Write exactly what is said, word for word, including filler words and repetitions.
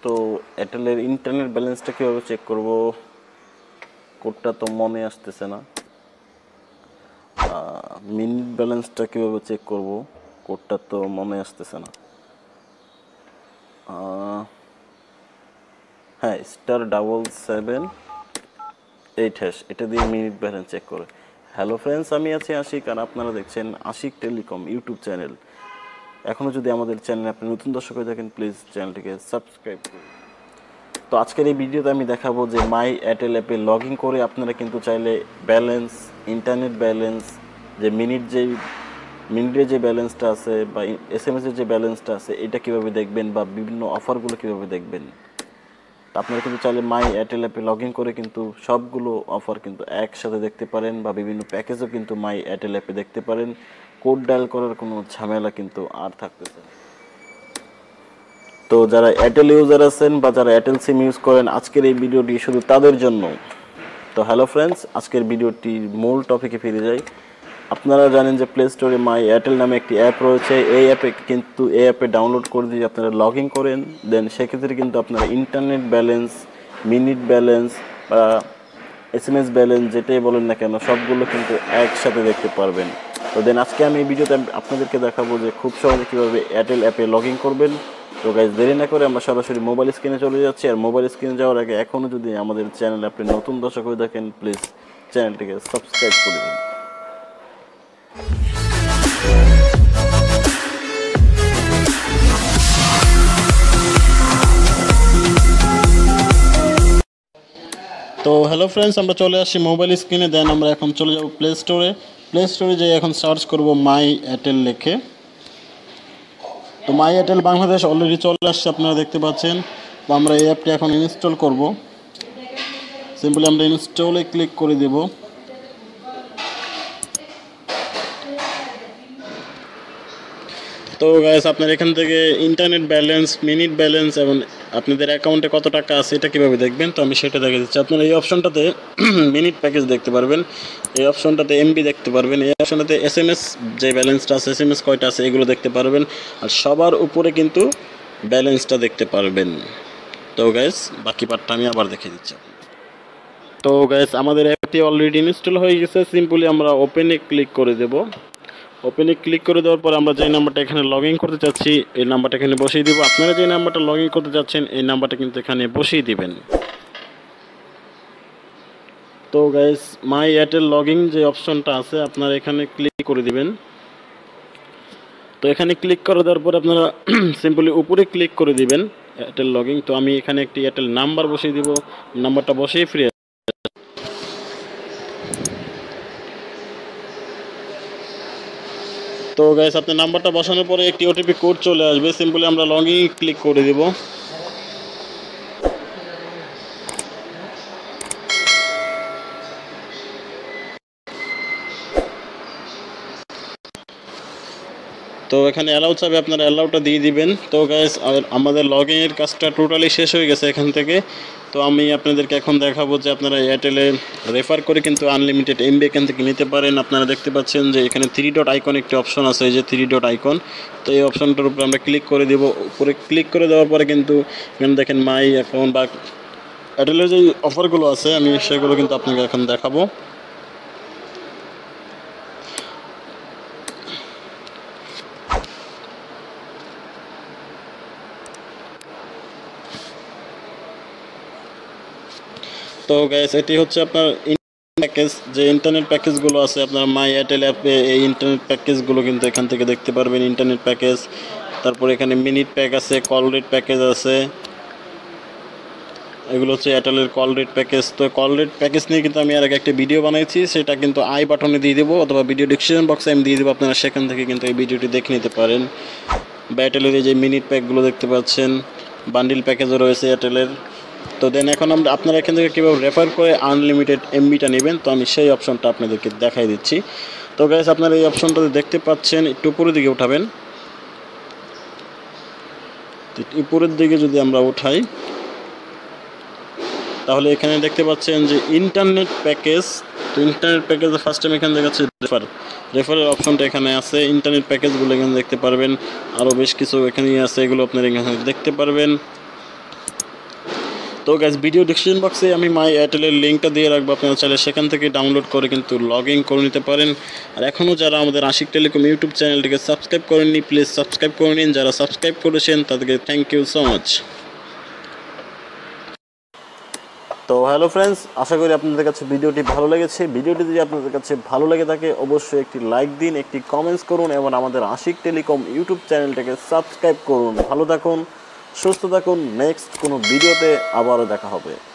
তো এয়ারটেলের ইন্টারনেট ব্যালেন্সটা কীভাবে চেক করব, কোডটা তো মনে আসতেছে না। মিনিট ব্যালেন্সটা কীভাবে চেক করব, কোডটা তো মনে আসতেছে না। হ্যাঁ, star double seven eight hash, এটা দিয়ে মিনিট ব্যালেন্স চেক করে। হ্যালো ফ্রেন্ডস, আমি আছি আশিক, আর আপনারা দেখছেন আশিক টেলিকম ইউটিউব চ্যানেল। এখনও যদি আমাদের চ্যানেলে আপনি নতুন দর্শক হয়ে থাকেন, প্লিজ চ্যানেলটিকে সাবস্ক্রাইব করুন। তো আজকের এই ভিডিওতে আমি দেখাবো যে মাই এয়ারটেল অ্যাপে লগ ইন করে আপনারা কিন্তু চাইলে ব্যালেন্স, ইন্টারনেট ব্যালেন্স, যে মিনিট যে মিনিটের যে ব্যালেন্সটা আছে বা এস এম এসের যে ব্যালেন্সটা আছে, এটা কীভাবে দেখবেন বা বিভিন্ন অফারগুলো কীভাবে দেখবেন। আপনারা কিন্তু চাইলে মাই এয়ারটেল অ্যাপে লগ ইন করে কিন্তু সবগুলো অফার কিন্তু একসাথে দেখতে পারেন, বা বিভিন্ন প্যাকেজও কিন্তু মাই এয়ারটেল অ্যাপে দেখতে পারেন। কোড ডায়াল করার কোনো ঝামেলা কিন্তু আর থাকতেছে না। তো যারা এয়ারটেল ইউজার আছেন বা যারা এয়ারটেল সিম ইউজ করেন, আজকের এই ভিডিওটি শুধু তাদের জন্য। তো হ্যালো ফ্রেন্ডস, আজকের ভিডিওটির মূল টপিকে ফিরে যাই। আপনারা জানেন যে প্লে স্টোরে মাই এয়ারটেল নামে একটি অ্যাপ রয়েছে। এই অ্যাপে কিন্তু এই অ্যাপে ডাউনলোড করে দিয়ে আপনারা লগ ইন করেন, দেন সেক্ষেত্রে কিন্তু আপনারা ইন্টারনেট ব্যালেন্স, মিনিট ব্যালেন্স বা এস এম এস ব্যালেন্স যেটাই বলেন না কেন, সবগুলো কিন্তু একসাথে দেখতে পারবেন। তো দেন আজকে আমি এই ভিডিওতে আপনাদেরকে দেখাবো যে খুব সহজে কীভাবে এয়ারটেল অ্যাপে লগ ইন করবেন। তো গাইজ, দেরি না করে আমরা সরাসরি মোবাইল স্ক্রিনে চলে যাচ্ছি। আর মোবাইল স্ক্রিনে যাওয়ার আগে এখনও যদি আমাদের চ্যানেলে আপনি নতুন দর্শক হয়ে থাকেন, প্লিজ চ্যানেলটিকে সাবস্ক্রাইব করে দিন। তো হ্যালো ফ্রেন্ডস, আমরা চলে আসছি মোবাইল স্ক্রিনে। দেন আমরা এখন চলে যাব প্লে স্টোরে। প্লে স্টোরে যাই এখন সার্চ করব মাই এয়ারটেল লিখে। তো মাই এয়ারটেল বাংলাদেশ অলরেডি চলে আসছে, আপনারা দেখতে পাচ্ছেন। তো আমরা এই অ্যাপটি এখন ইনস্টল করব। সিম্পলি আমরা ইনস্টলে ক্লিক করে দেব। তো গাইস, আপনার এখান থেকে ইন্টারনেট ব্যালেন্স, মিনিট ব্যালেন্স এবং আপনাদের অ্যাকাউন্টে কত টাকা আছে এটা কীভাবে দেখবেন, তো আমি সেটা দেখে দিচ্ছি। আপনারা এই অপশনটাতে মিনিট প্যাকেজ দেখতে পারবেন, এই অপশনটাতে এমবি দেখতে পারবেন, এই অপশনটাতে এস এম এস যে ব্যালেন্সটা আছে, এস এম এস কয়টা আছে এগুলো দেখতে পারবেন, আর সবার উপরে কিন্তু ব্যালেন্সটা দেখতে পারবেন। তো গাইস, বাকি পার্টটা আমি আবার দেখে দিচ্ছি। তো গাইস, আমাদের অ্যাপটি অলরেডি ইনস্টল হয়ে গেছে। সিম্পলি আমরা ওপেনে ক্লিক করে দেব। ওপেনে ক্লিক করে দেওয়ার পর আমরা যে নাম্বারটা এখানে লগ ইন করতে চাচ্ছি এই নাম্বারটা এখানে বসিয়ে দিব। আপনারা যে নাম্বারটা লগ ইন করতে চাচ্ছেন এই নাম্বারটা কিন্তু এখানে বসিয়ে দিবেন। তো guys, my Airtel log in যে অপশনটা আছে আপনারা এখানে ক্লিক করে দিবেন। তো এখানে ক্লিক করে দেওয়ার পর আপনারা সিম্পলি উপরে ক্লিক করে দিবেন এয়ারটেল লগ ইন। তো আমি এখানে একটি এয়ারটেল নাম্বার বসিয়ে দিব, নাম্বারটা বসিয়ে ফ্রি। তো গাইস, আপনার নাম্বারটা বসানোর পরে একটি ওটিপি কোড চলে আসবে। সিম্পলি আমরা লগ ইন ক্লিক করে দেব। তো এখানে অ্যালাউ চাবে, আপনারা অ্যালাউটা দিয়ে দিবেন। তো গাইস, আমাদের লগ ইনের কাজটা টোটালি শেষ হয়ে গেছে এখান থেকে। তো আমি আপনাদেরকে এখন দেখাবো যে আপনারা এয়ারটেলে রেফার করে কিন্তু আনলিমিটেড এমবি এখান থেকে নিতে পারেন। আপনারা দেখতে পাচ্ছেন যে এখানে থ্রি ডট আইকন একটি অপশন আছে, এই যে থ্রি ডট আইকন। তো এই অপশনটার উপরে আমরা ক্লিক করে দেবো। উপরে ক্লিক করে দেওয়ার পরে কিন্তু এখানে দেখেন মাই অ্যাকাউন্ট বা এয়ারটেলের যে অফারগুলো আছে আমি সেগুলো কিন্তু আপনাকে এখন দেখাবো। তো গাইস, এটি হচ্ছে আপনার প্যাকেজ, যে ইন্টারনেট প্যাকেজগুলো আছে আপনার মাই এয়ারটেল অ্যাপে, এই ইন্টারনেট প্যাকেজগুলো কিন্তু এখান থেকে দেখতে পারবেন। ইন্টারনেট প্যাকেজ, তারপরে এখানে মিনিট প্যাক আছে, কল রেট প্যাকেজ আছে, এগুলো হচ্ছে এয়ারটেলের কল রেট প্যাকেজ। তো কল রেট প্যাকেজ নিয়ে কিন্তু আমি আর আগে একটা ভিডিও বানাইছি, সেটা কিন্তু আই বাটনে দিয়ে দেবো অথবা ভিডিও ডিসক্রিপশন বক্সে আমি দিয়ে দেবো, আপনারা সেখান থেকে কিন্তু এই ভিডিওটি দেখে নিতে পারেন। বা এয়ারটেলের এই যে মিনিট প্যাকগুলো দেখতে পাচ্ছেন, বান্ডিল প্যাকেজও রয়েছে এয়ারটেলের। তো দেন এখন আমরা আপনারা এখান থেকে কীভাবে রেফার করে আনলিমিটেড এমবিটা নেবেন, তো আমি সেই অপশনটা আপনাদেরকে দেখাই দিচ্ছি। তো গাইস, আপনারা এই অপশনটাতে দেখতে পাচ্ছেন, একটু উপরের দিকে উঠাবেন। উপরের দিকে যদি আমরা উঠাই তাহলে এখানে দেখতে পাচ্ছেন যে ইন্টারনেট প্যাকেজ। তো ইন্টারনেট প্যাকেজে ফার্স্ট টাইম এখানে দেখাচ্ছে রেফার, রেফারের অপশনটা এখানে আছে। ইন্টারনেট প্যাকেজগুলো এখানে দেখতে পারবেন, আরও বেশ কিছু এখানেই আছে, এগুলো আপনারা এখানে দেখতে পারবেন। তো গাইস ভিডিও ডিসক্রিপশন বক্সে আমি মাই এয়ারটেলের লিঙ্কটা দিয়ে রাখবো, আপনারা চাইলে সেখান থেকে ডাউনলোড করে কিন্তু লগ ইন করে নিতে পারেন। আর এখনও যারা আমাদের আশিক টেলিকম ইউটিউব চ্যানেলটিকে সাবস্ক্রাইব করেননি প্লিজ সাবস্ক্রাইব করে নিন, যারা সাবস্ক্রাইব করেছেন তাদেরকে থ্যাংক ইউ সো মাচ। তো হ্যালো ফ্রেন্ডস, আশা করি আপনাদের কাছে ভিডিওটি ভালো লেগেছে। ভিডিওটি যদি আপনাদের কাছে ভালো লেগে থাকে অবশ্যই একটি লাইক দিন, একটি কমেন্টস করুন এবং আমাদের আশিক টেলিকম ইউটিউব চ্যানেলটাকে সাবস্ক্রাইব করুন। ভালো থাকুন, সুস্থ থাকুন, নেক্সট কোনো ভিডিওতে আবারও দেখা হবে।